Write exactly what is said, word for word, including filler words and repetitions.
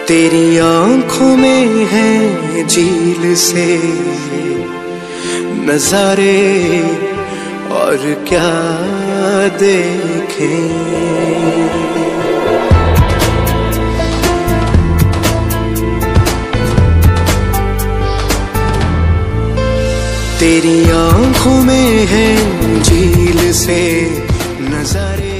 तेरी आंखों में है झील से नजारे और क्या देखें। तेरी आंखों में है झील से नजारे।